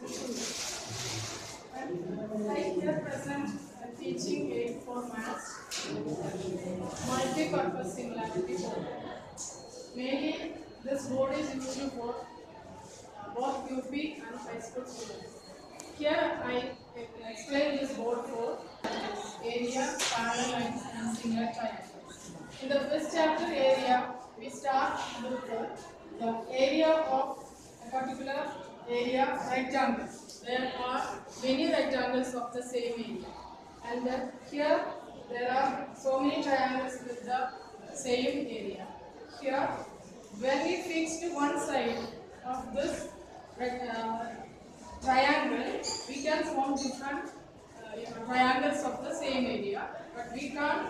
I here present a teaching aid for maths, multi-purpose similarity board. Mainly, this board is used for both UP and high school students. Here I explain this board for area, parallel lines and similar triangles. In the first chapter area, we start with the area of a particular area rectangle. There are many rectangles of the same area. And here there are so many triangles with the same area. Here, when we fixed one side of this triangle, we can form different triangles of the same area, but we can't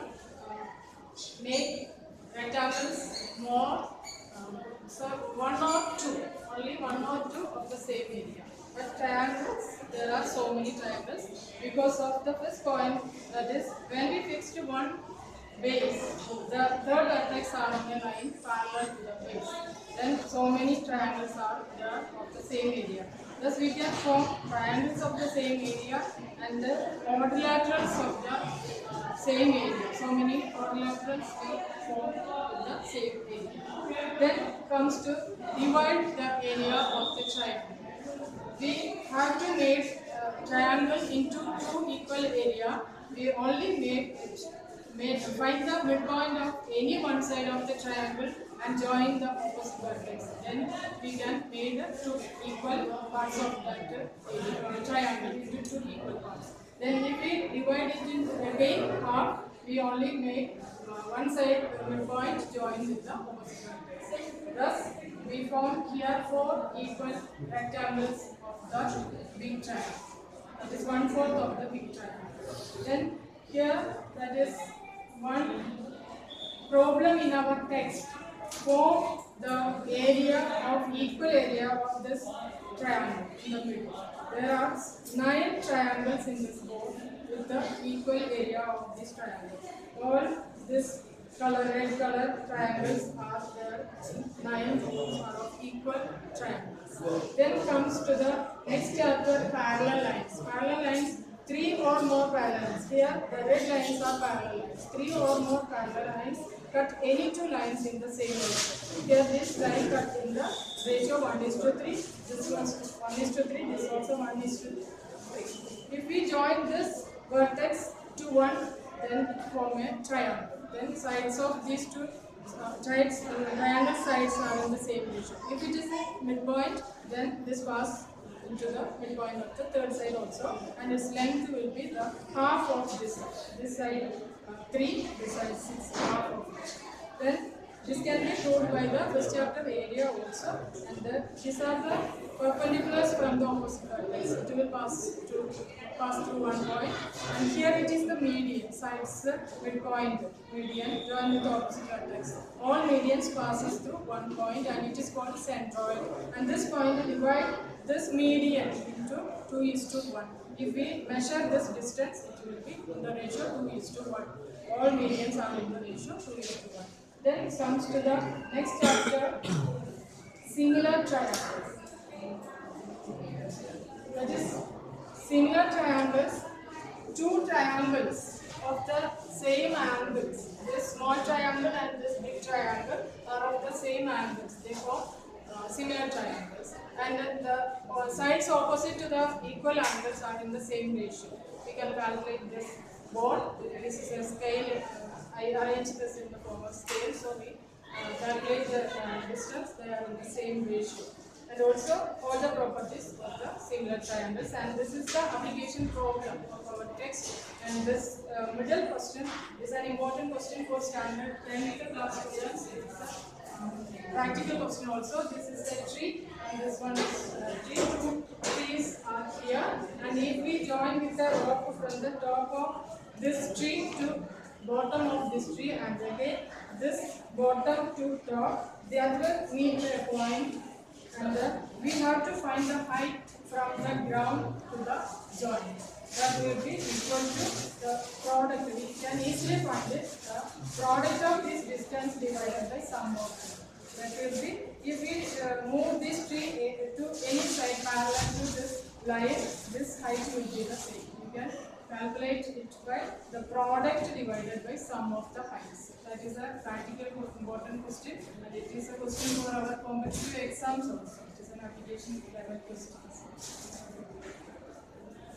make rectangles more. So one or two, only one or two of the same area. But triangles, there are so many triangles because of the first point, that is when we fixed one base, the third vertex are on a line parallel to the base. Then so many triangles are there of the same area. Thus we can form triangles of the same area and the quadrilaterals of the same area. So many quadrilaterals we form with the same area. Then comes to divide the area of the triangle. We have to make triangle into two equal area. We only find the midpoint of any one side of the triangle and join the opposite vertex. Then we can make the two equal parts of that triangle into two equal parts. Then if we divide it into again half, we only make one side midpoint join with the opposite vertex. Thus, we form here four equal rectangles of the big triangle. That is 1/4 of the big triangle. Then here, that is one problem in our text. Form the area of equal area of this triangle in the middle. There are 9 triangles in this board with the equal area of this triangle. All this red color triangles are there. 9 are of equal triangles. Then comes to the next chapter, parallel lines. Parallel lines, 3 or more parallels. Here the red lines are parallel lines. 3 or more parallel lines cut any two lines in the same ratio. Here this line cut in the ratio 1:3. This one 1:3. This also 1:3. If we join this vertex to one, then form a triangle. Then sides of these two triangle sides are in the same ratio. If it is a midpoint, then this passes into the midpoint of the third side also, and its length will be the half of this side. This side 3, this side 6, half of it. Then this can be proved by the first chapter area also, and these are the perpendiculars from the opposite vertex. It will pass through one point, and here it is the median, sides midpoint, median joined with the opposite vertex. All medians passes through one point, and it is called centroid. And this point will divide this median into 2:1. If we measure this distance, it will be in the ratio 2:1. All medians are in the ratio 2:1. Then it comes to the next chapter, similar triangles. That is, similar triangles, two triangles of the same angles. This small triangle and this big triangle are of the same angles. They form similar triangles. And the sides opposite to the equal angles are in the same ratio. We can calculate this board. This is a scale. I arranged this in the form of scale, so we calculate the distance. They are in the same ratio. And also all the properties of the similar triangles. And this is the application problem of our text. And this middle question is an important question for standard 10th class students. It's a practical question also. This is a tree, and this one is a tree. 2 trees are here. And if we join with the rope from the top of this tree to bottom of this tree, and again this bottom to top, they will meet a point, and we have to find the height from the ground to the joint. That will be equal to the product. We can easily find it. The product of this distance divided by sum of them. That will be, if we move this tree to any side parallel to this line, this height will be the same. You can calculate it by the product divided by sum of the heights. That is a practical important question, and it is a question for our competitive exams also. It is an application level question.